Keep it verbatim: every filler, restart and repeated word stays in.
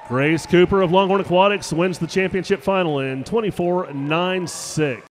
Grace Cooper of Longhorn Aquatics wins the championship final in twenty-four nine six.